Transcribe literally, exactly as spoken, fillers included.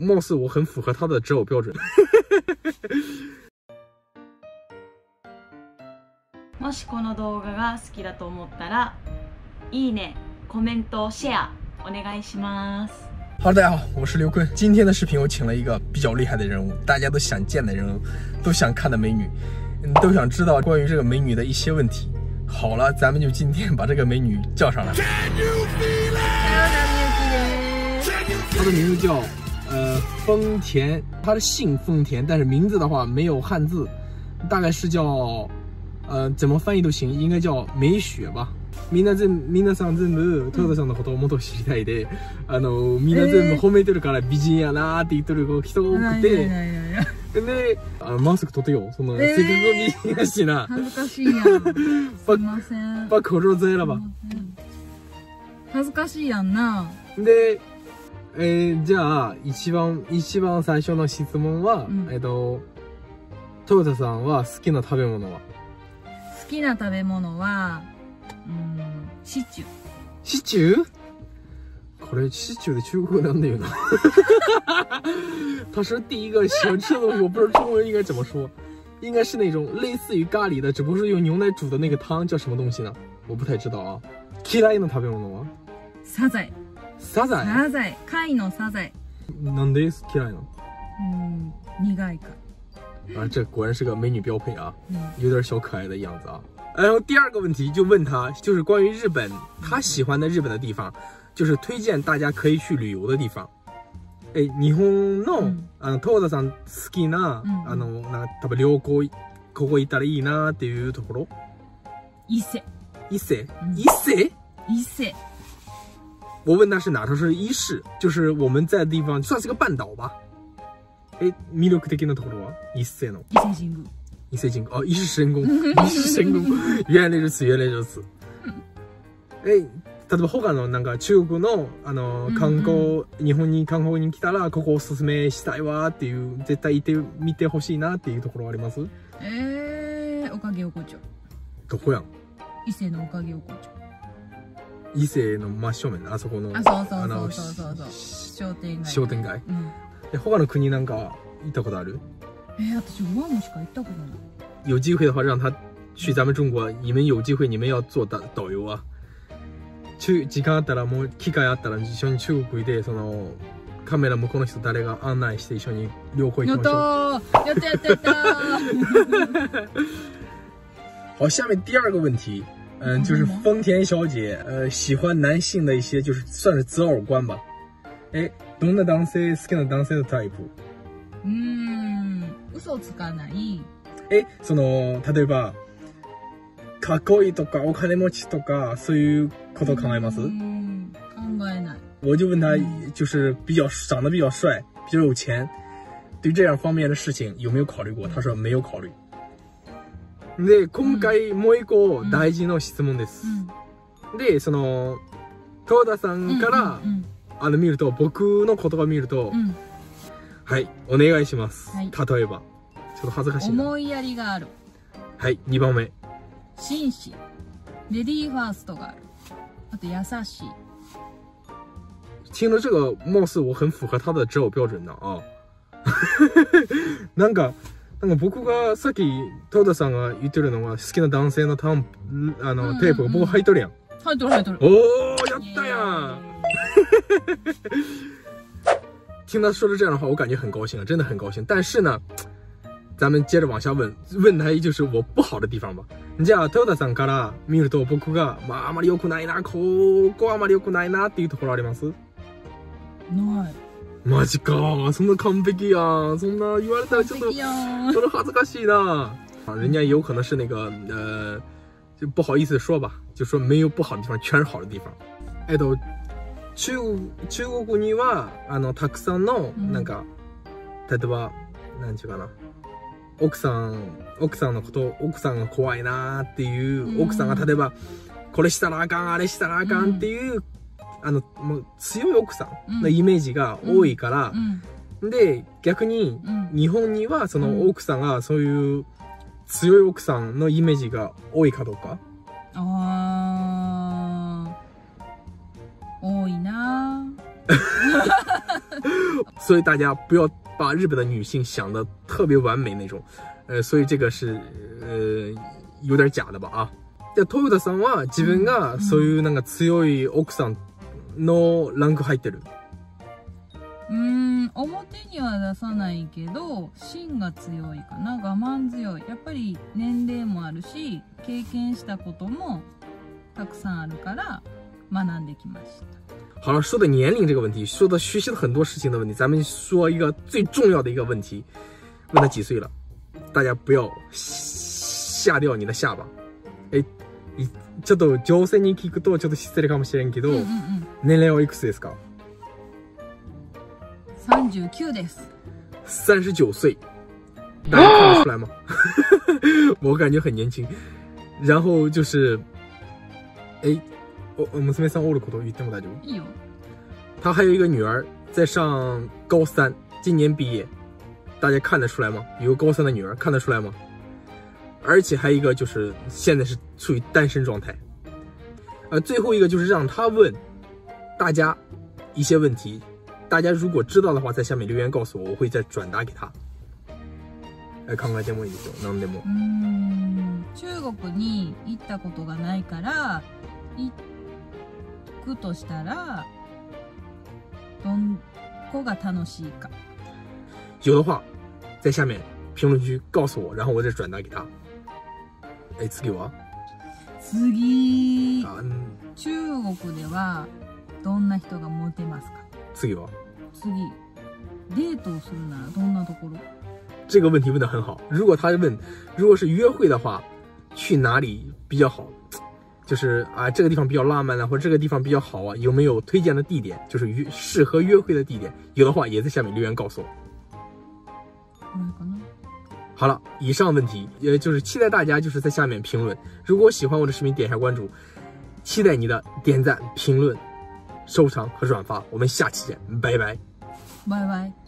貌似我很符合他的择偶标准。 もしこの動画が好きだと思ったら、いいね、コメント、シェアお願いします。 好，大家好，我是刘坤。今天的视频我请了一个比较厉害的人物，大家都想见的人物，都想看的美女，都想知道关于这个美女的一些问题。好了，咱们就今天把这个美女叫上来。她的名字叫呃丰田，她的姓丰田，但是名字的话没有汉字，大概是叫呃怎么翻译都行，应该叫美雪吧。みんな全みんなさん全部トヨタさんのことをもっと知りたいで、あのみんな全部褒めてるから美人やなーって言ってる人が多くて、で、あマスク取ってよ。そのせっかく美人やしな。 恥ずかしいやん。すいません。 把口罩摘了吧。 恥ずかしいやんな。 で、えー、じゃあ一番一番最初の質問は、うん、えっとトヨタさんは好きな食べ物は？ 好きな食べ物は。嗯，シチュー。 シチュー？これシチュー的中国なんだよな。他说第一个喜欢吃的东西，我不知道中文应该怎么说，应该是那种类似于咖喱的，只不过是用牛奶煮的那个汤，叫什么东西呢？我不太知道啊。嫌いな食べ物は？ サザエ。 サザエ？ サザエ。貝のサザエ。 なんで嫌いな？ 嗯，苦いか。 啊，这果然是个美女标配啊，有点小可爱的样子啊。然后第二个问题就问他，就是关于日本，他喜欢的日本的地方，就是推荐大家可以去旅游的地方。え、日本のあのトヨタさん好きなあのな多分旅行ここ行ったらいいなっていうところ。 伊勢。 伊勢？伊勢？ 伊勢。 我问他是哪，他说是伊势，就是我们在的地方算是个半岛吧。え、魅力的なところは伊勢の。 伊勢神宮。 伊勢神宮哦，伊勢神宮，伊勢神宮，原来如此，原来如此。え、例えば他のなんか中国のあの観光、日本に観光に来たらここおすすめしたいわっていう絶対行ってみてほしいなっていうところあります？ えー、おかげ横丁。 どこやん？ 伊勢のおかげ横丁。 伊勢の真正面あそこのあ、そうそうそうそうそうそう商店街。 商店街。 うん。 え、他の国なんか行ったことある？ 哎，私グアムしか行ったことない。 有机会的话，让他去咱们中国。你们有机会，你们要做导導遊啊。中時間あったらもう機会あったら一緒に中国でそのカメラ向こうの人誰が案内して一緒に旅行行きましょう。 やったやったやったやった。 好，下面第二个问题，嗯，就是丰田小姐，呃，喜欢男性的一些就是算是择偶观吧。哎，どんな男性好きな男性のタイプ？ うーん、嘘つかない。 え、その例えばかっこいいとかお金持ちとかそういうこと考えます？ 嗯，考えない。 我就问他，就是比较长得比较帅，比较有钱，对这样方面的事情有没有考虑过？他说没有考虑。で、今回もう一個大事な質問です。で、そのトヨタさんからあの見ると僕の言葉見ると、はい、お願いします。例えば。ちょっと恥ずかしいな。 思いやりがある。 はい、にばんめ。 紳士。レディーファーストがある。あと優しい。 听了这个，貌似我很符合他的择偶标準だ啊。なんか、なんか僕がさっきトヨタさんが言ってるのは好きな男性のタンあのテープが僕入っとるやん。 入っとる入っとる。 おー、やったやん。听他说的这样的话，我感觉很高兴啊，真的很高兴。但是呢。咱们接着往下问，问他就是我不好的地方吧。じゃあトヨタさんから見ると僕がまああまり良くないな、ここはあまり良くないなっていうところあります？ ない。 マジか、そんな完璧やん。そんな言われたらちょっとそれ恥ずかしいな。人家有可能是那个呃，就不好意思说吧，就说没有不好的地方，全是好的地方。えっと中中国にはあのたくさんのなんか、例えばなんちゅうかな。奥さん奥さんのこと奥さんが怖いなっていう奥さんが例えばこれしたらあかんあれしたらあかんっていう、うん、あのもう強い奥さんのイメージが多いから、うんうん、で逆に日本にはその奥さんがそういう強い奥さんのイメージが多いかどうか。 あー、多いな所以大家不要把日本的女性想的特别完美那种，呃，所以这个是呃有点假的吧啊。で、トヨタさんは自分がそういうなんか強い奥さんのランク入ってる。 うーん、表には出さないけど芯が強いかな。我慢強い。やっぱり年齢もあるし経験したこともたくさんあるから学んできました。 好了，说的年龄这个问题，说的学习的很多事情的问题，咱们说一个最重要的一个问题，问他几岁了，大家不要吓掉你的下巴。哎，ちょっと女性に聞くとちょっと失礼かもしれんけど、うんうんうん、年齢はいくつですか？ 三十九です。 三十九岁，大家看得出来吗？我感觉很年轻。然后就是，哎。我娘さんおること言っても大丈夫？ いいよ。 他还有一个女儿在上高三，今年毕业，大家看得出来吗？有个高三的女儿看得出来吗？而且还有一个就是现在是处于单身状态。呃，最后一个就是让他问大家一些问题，大家如果知道的话，在下面留言告诉我，我会再转达给他。え、考えてもいいですよ。何でも。 うーん、中国に行ったことがないから。行くとしたらどんこが楽しいか。 有的话在下面评论区告诉我，然后我再转达给他。哎，次は次、 あ、うん、 中国ではどんな人がモテますか？ 次は次、デートをするならどんなところ？ 这个问题问得很好。如果他问，如果是约会的话，去哪里比较好？就是啊，这个地方比较浪漫啊，或者这个地方比较好啊，有没有推荐的地点？就是约适合约会的地点，有的话也在下面留言告诉我。好了，以上问题，呃，就是期待大家就是在下面评论。如果喜欢我的视频，点一下关注，期待你的点赞、评论、收藏和转发。我们下期见，拜拜， 拜拜。